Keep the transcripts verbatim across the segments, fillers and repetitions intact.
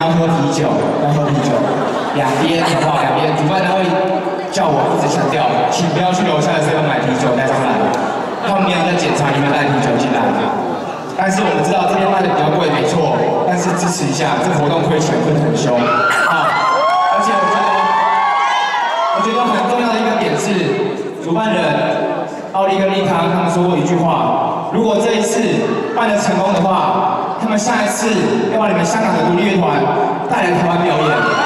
要喝啤酒，要喝啤酒，两边好不好？两边，主办单位叫我一直强调，请不要去楼下的时候买啤酒带上来，他们没有在检查你们带啤酒进来。但是我们知道这边卖的比较贵，没错，但是支持一下，这个活动亏钱亏得很凶啊！而且我觉得，我觉得很重要的一个点是，主办人奥利跟利康他们说过一句话：如果这一次办得成功的话，他们下一次要把你们香港的独立乐团带来台湾表演。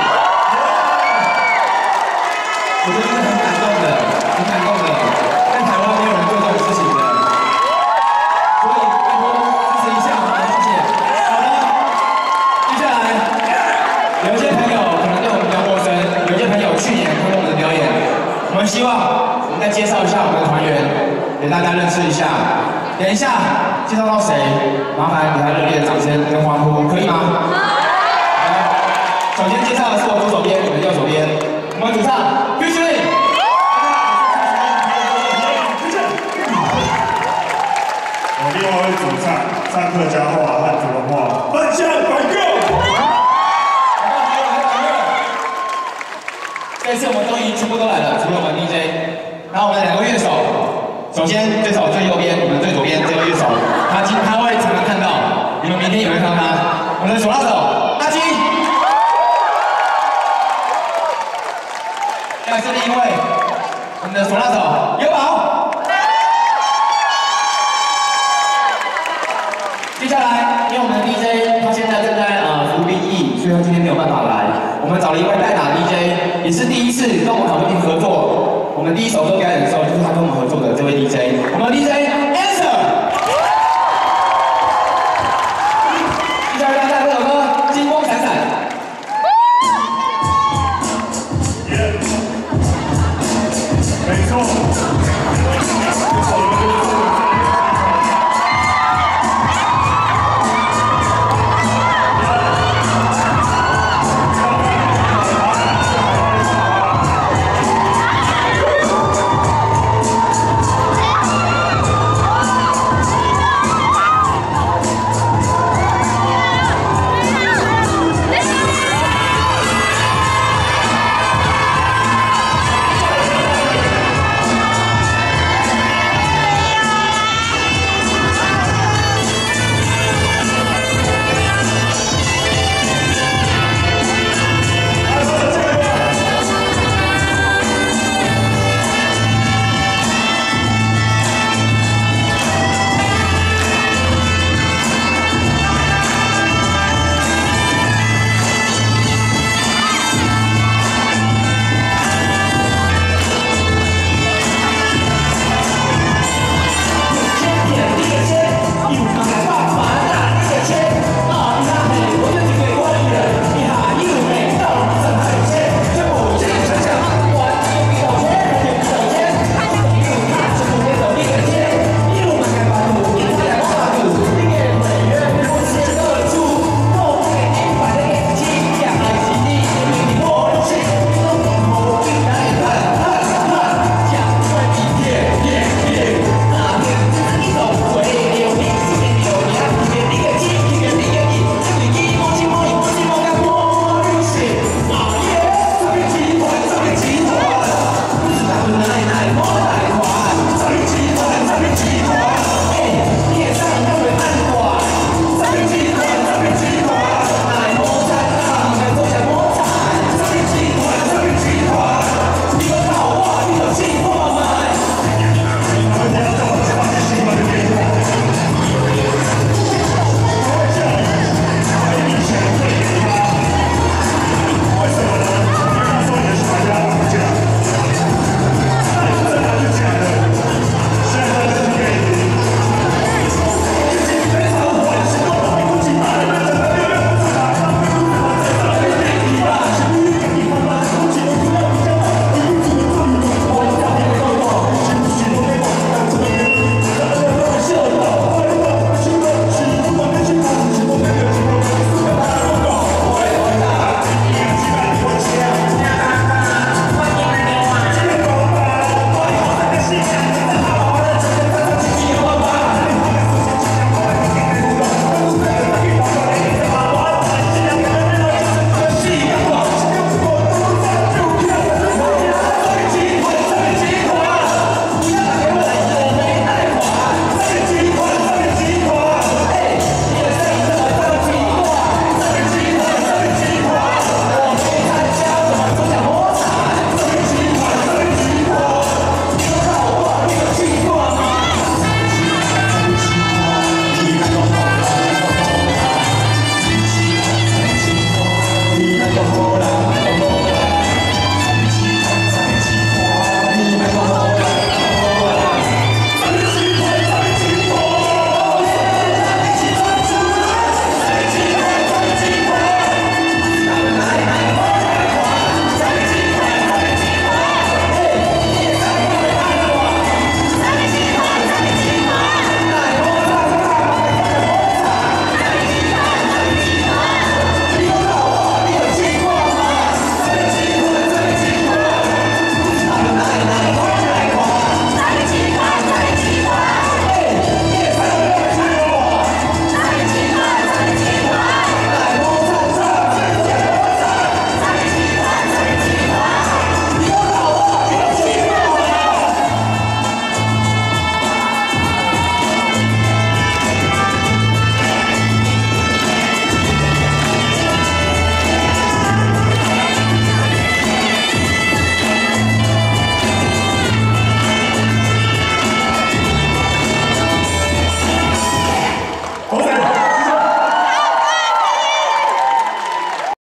我觉得是很感动的，很感动的，在台湾没有人做这种事情的，所以拜托支持一下，好，谢谢。好的，接下来有一些朋友可能对我们比较陌生，有一些朋友去年看过我们的表演，我们希望我们再介绍一下我们的团员，给大家认识一下。等一下介绍到谁，麻烦给他热烈的掌声跟欢呼，可以吗？好。首先介绍的是我左手边，你们右手边，我们主唱 Future。 我另外一位主唱上客家话和普通话，分享广告。 这次我们终于全部都来了，除了我们 D J， 然后我们两个乐手。首先，对手最右边，我们最左边这位乐手，他今他会常常看到，你们明天也会看到他。我们的手拉手阿基，再来是另一位，我们的手拉手优宝。接下来，因为我们的 D J 他现在正在呃服兵役，所以他今天没有办法来。我们找了一位代打 D J， 也是第一次跟我们好朋友合作。我们第一首歌表演的时候，就是他跟我们合作的这位 D J， 我们的 D J